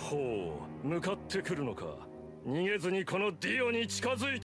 ほう、向かってくるのか。逃げずにこのディオに近づいて